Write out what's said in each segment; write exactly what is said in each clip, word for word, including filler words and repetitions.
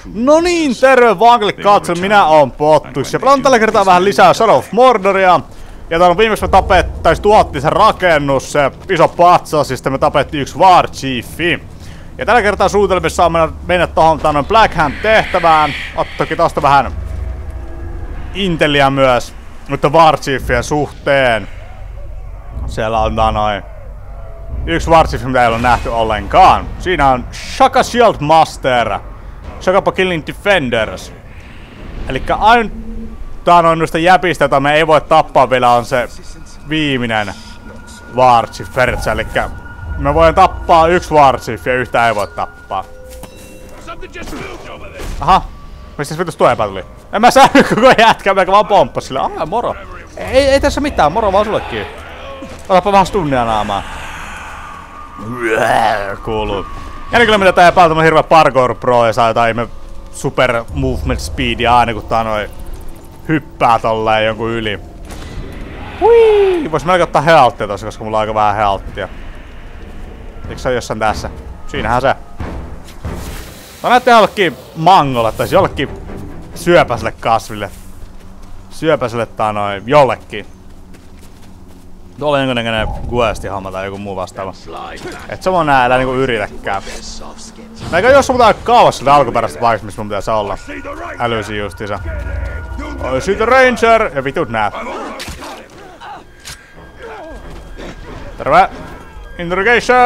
No niin, terve vankille katsomaan, minä oon Pottus ja pelaan tällä kertaa vähän lisää Shadow of Mordoria. Ja täällä viimeksi me tapettais tuottiin se rakennus, se iso patsas, ja sitten me tapettiin yksi War Chiefi. Ja tällä kertaa suunnitelmissa saa mennä, mennä tohon tämän Black Hand tehtävään. Ottakin tosta vähän intelliä myös, mutta War Chiefien suhteen. Siellä on noin yksi War Chief, mitä ei ole nähty ollenkaan. Siinä on Shaka Shield Master, Shaka Killing Defenders. Elikkä ainoa tää on noista jäpistä, jota me ei voi tappaa vielä, on se viimeinen War Chief periaatteessa. Elikkä me voidaan tappaa yksi War Chief ja yhtä ei voi tappaa. Aha, mistä vitus tuo epä tuli? En mä sähdy koko jätkä, meikä vaan pomppas sillä. Ah, moro. Ei, ei tässä mitään, moro vaan sullekin. Otapa vähän stunnia naamaa. Kuuluu. Ja kyllä mitä tää epäillä tämmönen hirveä parkour pro ja saa jotain me super movement speedia aina kun tää noin hyppää tolleen jonkun yli. Hui! Vois melkein ottaa healthia tossa, koska mulla on aika vähän healthia. Eikö se ole jossain tässä? Siinähän se. Tää näyttää jollekin mangolle tai jollekin syöpäiselle kasville. Syöpäiselle tai noin jollekin. Tuolla on jonkinnäköinen questi-homma tai joku muu vastaava. Et se vaan nää älä niinku yritäkään. Eikä jos sun pitää kauas siltä alkuperäisestä paikasta, missä mun pitäisi olla. Älysi justiinsa. I see the ranger! Ja vitut nää. Terve! Interrogation!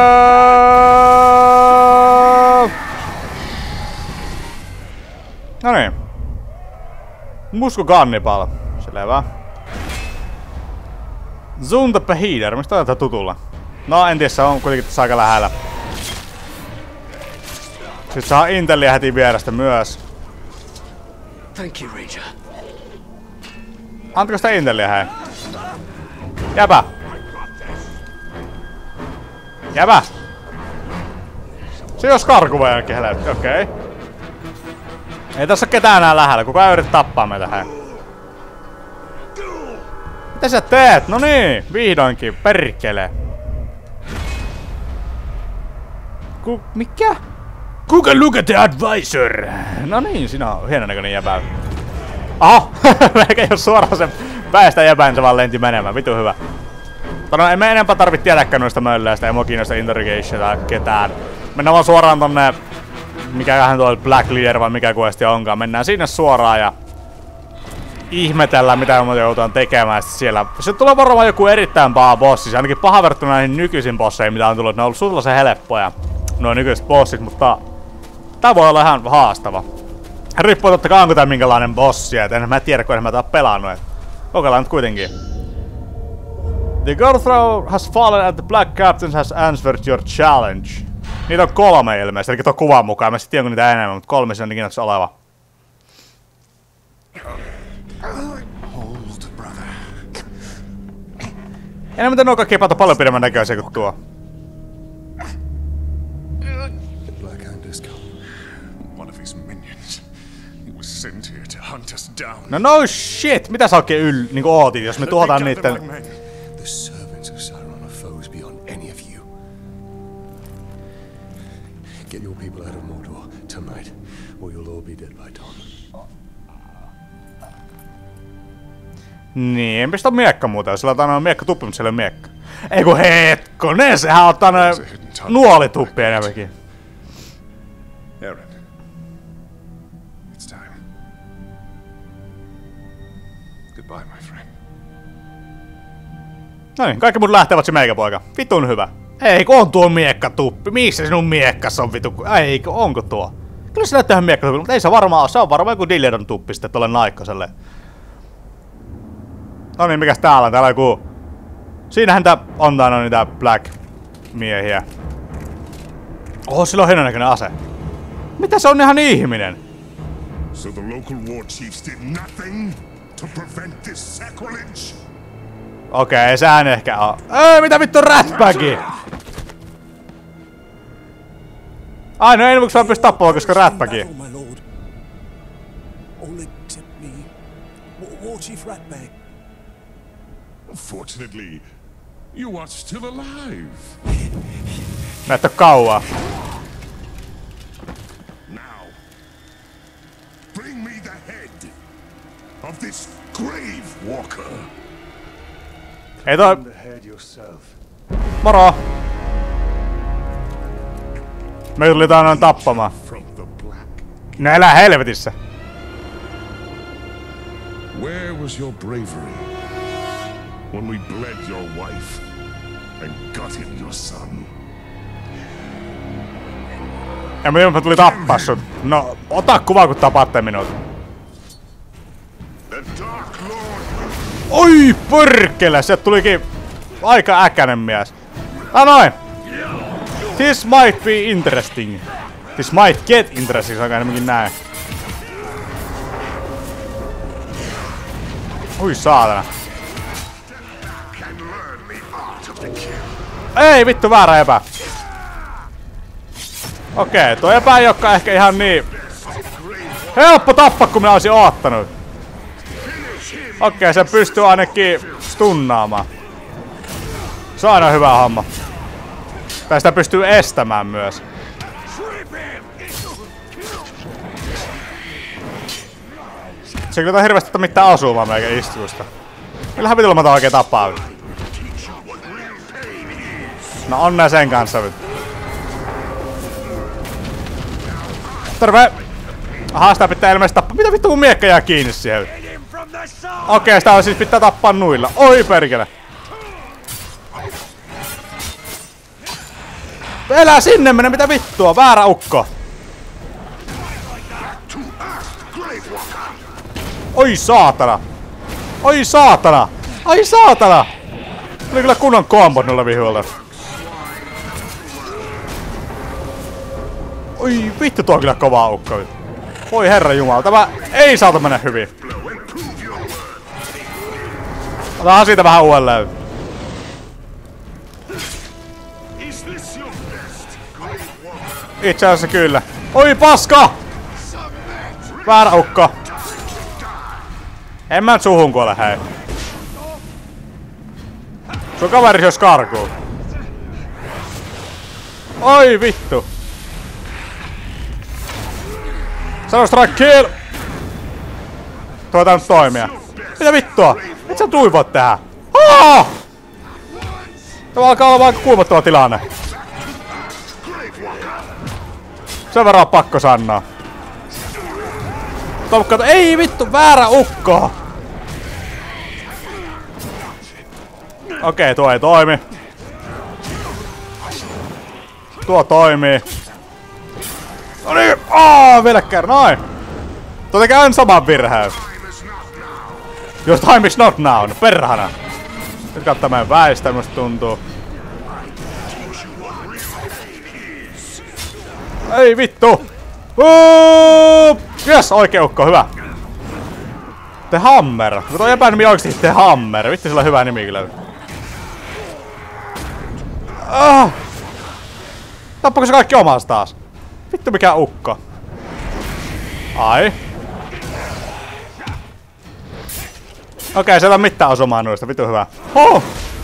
Noniin. Musko Cannibal. Selvä. Zunda Beheader, mistä on tätä tutulla? No en tiedä, se on kuitenkin tässä aika lähellä. Sitten saa intelliä heti vierestä myös. Thank you, Ranger. Antako sitä intelliä hei? Jäpä! Jäpä! Se jos karku vai jonnekin helvetti, okei. Okay. Ei tässä oo ketään enää lähellä, kukaan ei yritä tappaa meitä hei. Mitä sä teet? No niin, vihdoinkin, perkele. Ku... mikä? Kuka look at the advisor? No niin, siinä on hienon näköinen jäbä. Aha! Eikä jos suoraan se väestä jäbään, se vaan lenti menemään, vitu hyvä. No ei me enempää tarvitse tiedäkään noista mölleistä, ei mua kiinnosta interrogation tai ketään. Mennään vaan suoraan tonne... mikähän tuo Black Leader vai mikä questi onkaan. Mennään sinne suoraan ja... ihmetellään mitä me joudutaan tekemään siellä. Se tulee varmaan joku erittäin paha bossi, ainakin paha verrattuna näihin nykyisin bosseihin mitä on tullut. Ne on ollut suhteellisen helppoja, nuo nykyiset bossit, mutta tää voi olla ihan haastava. Riippuu totta kai onko tää minkälainen bossi, et en mä tiedä kun en mä tää pelannut. Et kokeillaan nyt kuitenkin. The Gorthrow has fallen and the Black Captain has answered your challenge. Niitä on kolme ilmeisesti, eli tuon kuvan mukaan. Mä sit tiedän niitä enemmän, mutta kolme se on kiinnostus oleva. Hold, brother. Enää mitä nuo kaikki epätä paljon pidemmän näköisiä kuin tuo. The Black Hand has come. One of his minions. He was sent here to hunt us down. No no shit! Mitä sä oikein yl... niinku ootit, jos me tuotaan niitten... The servants of Sauron are foes beyond any of you. Get your people out of Mordor tonight, or you'll all be dead by dawn. Niin, en pistä miekka muuten, jos sillä on aina miekka tuppi, mutta siellä on miekka. Eiku hetkonen, sehän on tänne nuolituppi enemmänkin. Aaron, it's time. Goodbye, my friend. Noin, kaikki mun lähtevät se meikäpoika. Vitun hyvä. Eikö on tuo miekka tuppi? Missä sinun miekkas on vitu? Eikö, onko tuo? Kyllä se näyttää ihan miekka tuppi, mutta ei se varmaan ole. Se on varmaan joku Dilleron tuppi sitten tolle naikkoselle. No niin, mikäs täällä on? Täällä on joku... Siinähän tää on tää no niitä black miehiä. Oho, sillä on hienon näköinen ase. Mitä se on ihan ihminen? So the local war chiefs did nothing to prevent this sacrilege? Okei, okay, sehän ehkä on. Ei, mitä vittu Ratbagi? Ai, no ei vaan pysty tappamaan, koska Ratbagi. Fortunately, you are still alive. Näyttää kauaa. Now, of this grave walker. Ei toi... The head yourself. Moro! Me tuli tää noin tappamaan. From the black. No elä helvetissä! Where was your bravery when we bled your wife and gutted your son? En mä tiedä, mä tuli tappaa sut. No, ota kuva kun tapatte minut. The Dark Lord. Oi pörkele! Sieltä tulikin aika äkänen mies. Ah noin! This might be interesting. This might get interesting, sanokaa enemmänkin näin. Ui saatana. Ei vittu, väärä epä. Okei, tuo epä ei olekaan ehkä ihan niin helppo tappaa, kun minä olisin oottanut. Okei, se pystyy ainakin stunnaamaan. Se on aina hyvä homma. Tai sitä pystyy estämään myös. Se kyllä on hirveästi mitään osumaan meikä istuista. Millähän pitää olla oikein tapaa. No onnea sen kanssa nyt. Terve! Aha, sitä pitää ilmeisesti tappaa. Mitä vittu kun miekka jää kiinni siihen? Okei, sitä on siis pitää tappaa nuilla. Oi perkele! Elää sinne mene, mitä vittua? Väärä ukko! Oi saatana! Oi saatana! Ai saatana! Oli kyllä kunnon kombot noilla vihuilla. Oi vittu, tuo on kyllä kovaa ukko. Voi herra jumala, tämä ei saata mennä hyvin. Otahan siitä vähän uudelleen. Itse asiassa kyllä. Oi paska! Väärä ukko. En mä nyt suhun kuole, hei. Sun kaveri jos karkuu. Oi vittu. Sano strike kill! Tuo tää nyt toimia. Mitä vittua? Et sä tuivot tähän. Haa! Tämä alkaa olla aika kuumottava tilanne. Sen verran on pakko sanoa. Tolkkaat, ei vittu, väärä ukko! Okei, tuo ei toimi. Tuo toimii. No niin, aah, vielä kerran, noin. Tuo tekee aina saman virheen. Jos time is not now, no perhana. Nyt kattaa meidän väistä, musta tuntuu. Ei vittu! Uuuup! Jes, oikee ukko, hyvä. The Hammer. Tuo epänimi oikeesti The Hammer. Vittu, sillä on hyvä nimi kyllä. Ah! Tappako se kaikki omas taas? Vittu mikä ukko. Ai. Okei, se ei ole mitään osumaan noista. Vittu hyvä. Huh!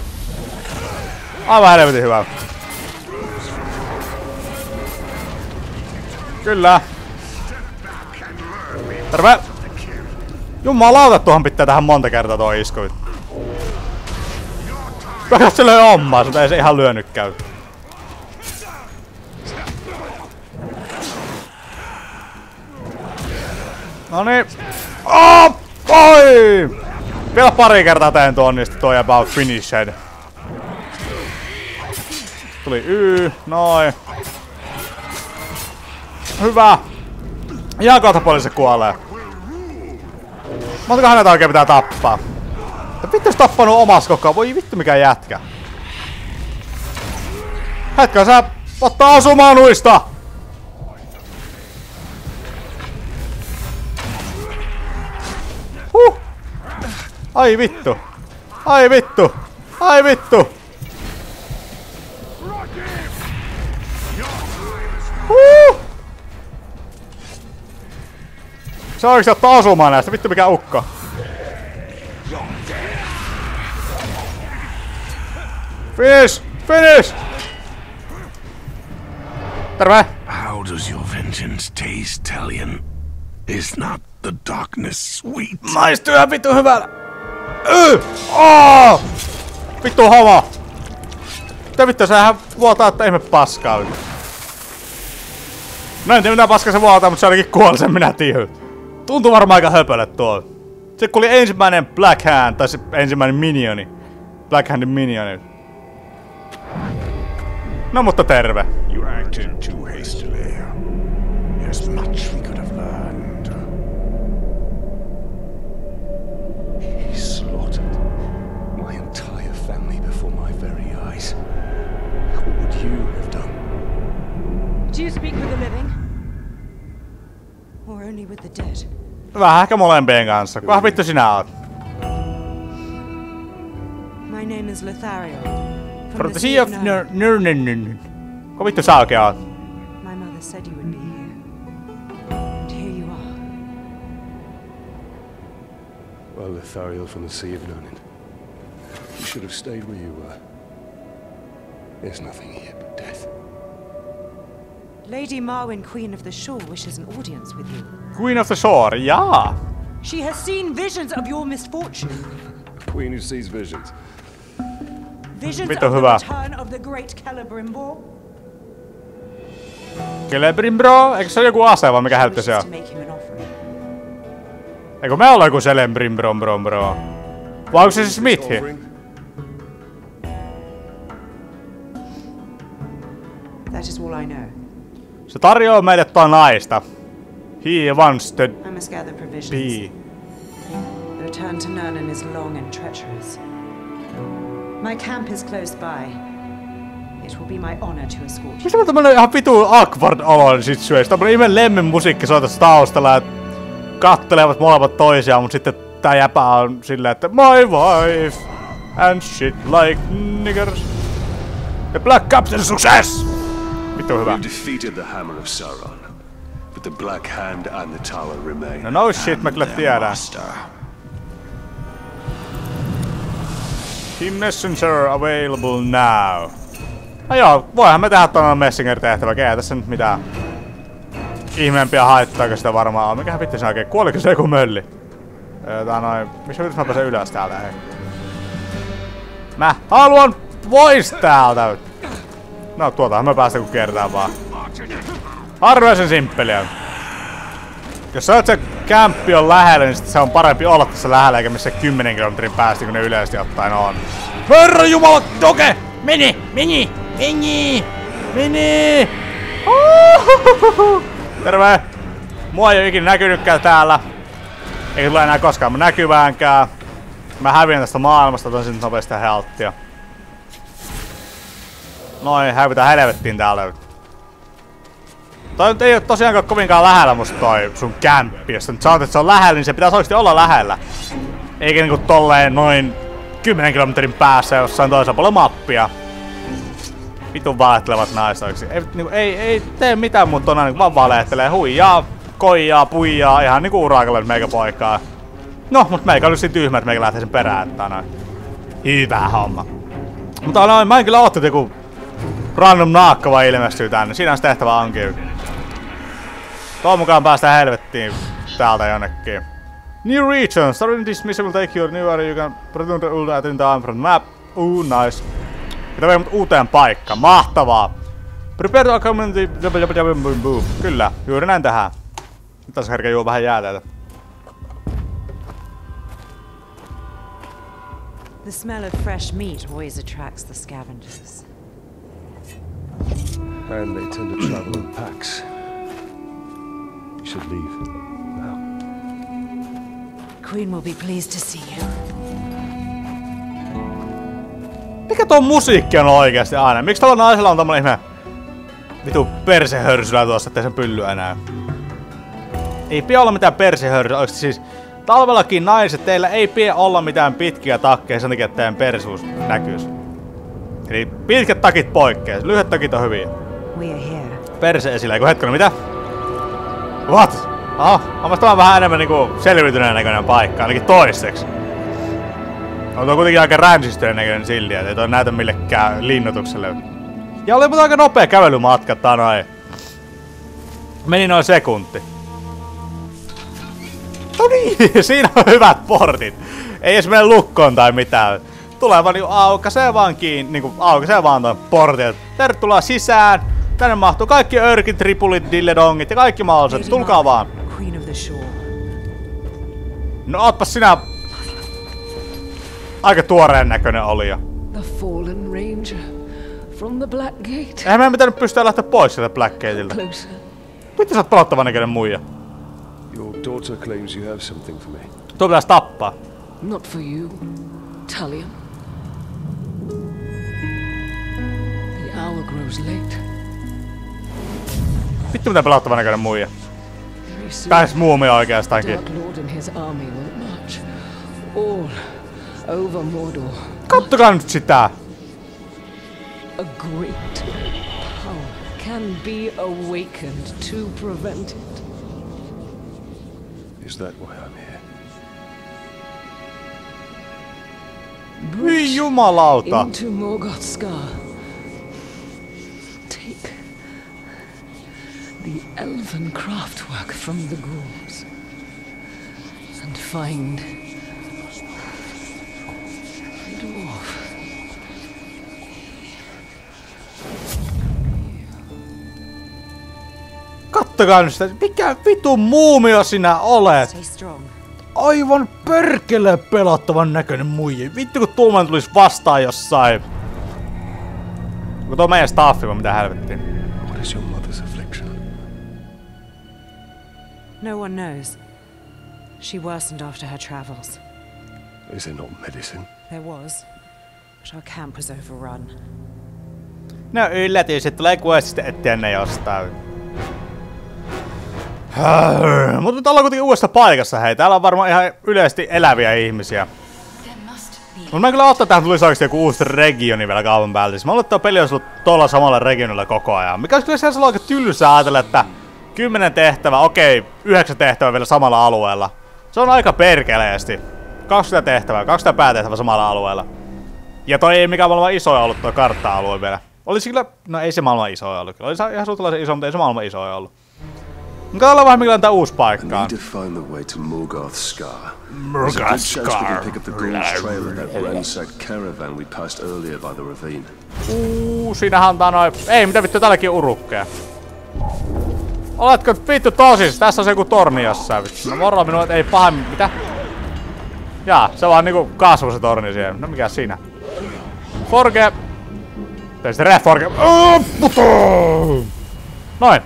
Aivan helvetin hyvä. Kyllä. Terve! Jumalauta, tuohon pitää tähän monta kertaa tuo isku. Kakat se löi omaa, mutta ei se ihan lyönyt käy. Noniin. Oh! Oi! Vielä pari kertaa teen tuon, niin toi about finished. Tuli Y, noin. Hyvä! Ihan kohta poliisi kuolee. Montako häneltä oikein pitää tappaa? Vittu jos tappanut omas koko. Voi vittu mikä jätkä. Hetken sä ottaa osumaan nuista! Huh! Ai vittu! Ai vittu! Ai vittu! Huh! Se oikeesti ottaa osumaan näistä, vittu mikä ukko. Finish! Finish! Terve! How does your vengeance taste, Talion? It's not the darkness sweet. Maistuu ihan vittu hyvällä! Yy! Oh! Vittu homo! Mitä vittu, sehän vuotaa, että ihme paskaa. No en tiedä mitä paskaa se vuotaa, mutta se ainakin kuoli, sen minä tiedän. Tuntuu varmaan aika höpölle tuo. Se kun oli ensimmäinen Black Hand, tai se ensimmäinen minioni. Black Handin minioni. No mutta terve. You acted too hastily. There's much we could have learned. He slaughtered my entire family before my very eyes. What would you have done? Do you speak with the living? Or only with the dead? Vähän ehkä molempien kanssa. Kuka vittu sinä oot? My name is Lothario. From the Sea of Nirn. Kuka vittu sä oikein oot? My mother said you would be here. And here you are. Well, Lothario from the Sea of Nirn. You should have stayed where you were. There's nothing here but death. Lady Marwyn, Queen of the Shore, wishes an audience with you. Queen of the Shore, jaa! She has seen visions of your misfortune. A queen who sees visions. Visions Vittu of the hyvä. return of the great Celebrimbor. Celebrimbro? Eikö se ole joku ase vai mikä helppi se on? To make him an offering. Eikö me olla joku Celebrimbro bro bro? Vai onko se se Smithi? That is all I know. Se tarjoaa meille tuo naista. He wants to I must gather provisions. be. The return to Nurnen is long and treacherous. My camp is close by. It will be my honor to escort you. Mistä on tämmönen ihan vitu awkward olon sit syössä? Tämmönen ihme lemmin musiikki soitas taustalla, että kattelevat molemmat toisiaan, mut sitten tää jäpä on silleen, että my wife and shit like niggers. The Black Captain success! Vittu hyvä. You defeated the Hammer of Sauron, but the Black Hand and the Tower remain. No no shit, mä kyllä tiedän. Team Messenger available now. No joo, voihan me tehdä tuon Messenger-tehtävä, ei tässä nyt mitään ihmeempiä haittaako sitä varmaan on. Mikähän vittu se oikein, kuoliko se joku mölli? Tää noin, missä vittu mä pääsen ylös täältä, hei? Mä haluan pois täältä! No tuotahan me päästä kun kertaa vaan. Harvinaisen simppeliä. Jos sä oot se kämppi on lähellä, niin sit se on parempi olla tässä lähellä eikä missä kymmenen kilometrin päästä kun ne yleisesti ottaen on. Herra jumala, doke! Meni! Meni! Meni! Meni! Uhuhuhu. Terve! Mua ei oo ikinä näkynytkään täällä. Eikä tule enää koskaan mä näkyväänkään. Mä häviän tästä maailmasta, otan sit nopeasti helttia. Noin, hävitään helvettiin täällä. Toi nyt ei oo tosiaankaan kovinkaan lähellä musta toi sun kämppi. Jos nyt sanot, että se on lähellä, niin se pitäis oikeesti olla lähellä. Eikä niinku tolleen noin kymmenen kilometrin päässä jossain toisella puolella mappia. Vitun valehtelevat naisoiksi. Ei, niinku, ei, ei tee mitään muuta tonne, niinku vaan valehtelee. Huijaa, koijaa, puijaa, ihan niinku urakalle meikä poikaa. No, mut meikä oli siinä tyhmä, että meikä lähtee sen perään, että noin. Hyvä homma. Mutta noin, mä en kyllä oottanut joku random naakka vaan ilmestyy tänne. Siinä se tehtävä onkin. Toivon mukaan päästään helvettiin täältä jonnekin. New region. Starting dismiss will take your new area. You can return the old at in time from map. Ooh, nice. Mitä vei mut uuteen paikkaan. Mahtavaa. Prepare to accommodate. Kyllä, juuri näin tähän. Nyt tässä herkä juo vähän jääteitä. The smell of fresh meat always attracts the scavengers. And they tend to travel in packs. You should leave now. Queen will be pleased to see you. Mikä tuo musiikki on oikeesti aina? Miksi tuolla naisella on tommonen ihme vitu persehörsylä tuossa, ettei sen pyllyä enää? Ei pidä olla mitään persehörsyä, oikeesti siis talvellakin naiset, teillä ei pidä olla mitään pitkiä takkeja sen takia, että teidän persuus näkyis. Eli pitkät takit poikkees, lyhyet takit on hyviä. We are here. Perse esillä, eiku hetkinen, mitä? What? Aha, onpas tämä vähän enemmän niinku selviytyneen näköinen paikka, ainakin toiseksi. On tuo kuitenkin aika ränsistyneen näköinen silti, et ei toi näytä millekään linnoitukselle. Ja oli mutta aika nopea kävelymatka tai noin. Meni noin sekunti. No niin, siinä on hyvät portit. Ei edes mene lukkoon tai mitään. Tulee vaan niinku aukaisee vaan kiinni, niinku aukaisee vaan ton portin. Tervetuloa sisään. Tänne mahtuu kaikki örkit, ripulit, dilledongit ja kaikki mahdolliset. Tulkaa vaan. Queen of the Shore. No ootpas sinä... Aika tuoreen näköinen oli jo. The fallen ranger from the Black Gate. Eihän meidän pitänyt pystyä lähteä pois sieltä Black Gateilta. Closer. Mitä sä oot pelottavan näköinen muija? Your daughter claims you have something for me. Tuo pitäis tappaa. Not for you, Talion. The hour grows late. Vittu mitä pelottavan näköinen muija. Very soon, Pääs muumia oikeastaankin. Dark Lord and his army will march all over Mordor. Kattokaa nyt sitä. A great power can be awakened to prevent it. Is that why I'm here? Hyi jumalauta. Into Morgoth Scar. Take the elven craftwork from the ghouls and find the dwarf. Kattokaa nyt sitä. Mikä vitun muumio sinä olet? Stay strong. Aivan perkele pelottavan näköinen muija. Vittu kun tuoman tulis vastaan jossain. Onko tuo meidän staffi vai mitä helvettiin? What is your mother's affliction? No one knows. She worsened after her travels. Is there not medicine? There was, but our camp was overrun. No yllätys, että tulee questista etsiä ne jostain. Mutta nyt ollaan kuitenkin uudessa paikassa, hei. Täällä on varmaan ihan yleisesti eläviä ihmisiä. Mutta mä en kyllä ottaa tähän tulisi oikeesti joku uusi regioni vielä kaupan päältä. Mä luulen, että tuo peli olisi ollut tuolla samalla regionilla koko ajan. Mikä olisi kyllä siellä aika tylsää ajatella, että kymmenen tehtävää, okei, yhdeksän tehtävää vielä samalla alueella. Se on aika perkeleesti. kaksikymmentä tehtävää, kaksikymmentä päätehtävää samalla alueella. Ja toi ei mikään maailman isoja ollut tuo kartta-alue vielä. Olisi kyllä, no ei se maailman isoja ollut. Olisi ihan suhtalaisen iso, mutta ei se maailman isoja ollut. Katsotaan vähän millainen tää uusi paikka I on. need to find the way to Morgoth Scar. Morgoth There's a good chance we Scar. can pick up the Ghoul's trail of that ransacked caravan we passed earlier by the ravine. Uu, siinähän on tää noin... Ei, mitä vittu, täälläkin on urukkeja. Oletko vittu tosis? Tässä on se joku torni jossain vittu. No moro minua, et ei pahemmin... Mitä? Jaa, se vaan niinku kasvu se torni siellä. No mikä siinä? Forge... Tai sitten re Forge... Noin.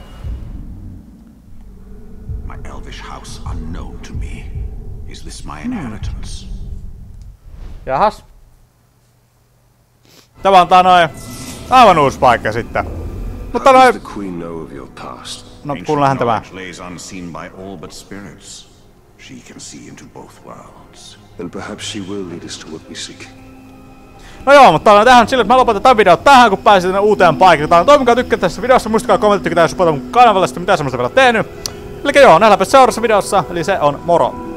My elvish house unknown to me. Is this my inheritance? Jahas. Tämä on tää noin... Aivan uusi paikka sitten. Mutta How does noin... the Queen know of your past? No Ancient kuunnellaan tämä. knowledge lays unseen by all but spirits. She can see into both worlds. Then perhaps she will lead us to what we seek. No joo, mutta on tähän sille, että mä lopetan tämän videon tähän, kun pääsin tänne uuteen paikkaan. Toimikaa tykkää tässä videossa, muistakaa kommentti, tykkää, jos supportaa mun kanavalle, sitten mitä semmoista vielä tehnyt. Eli joo, nähdään seuraavassa videossa, eli se on moro!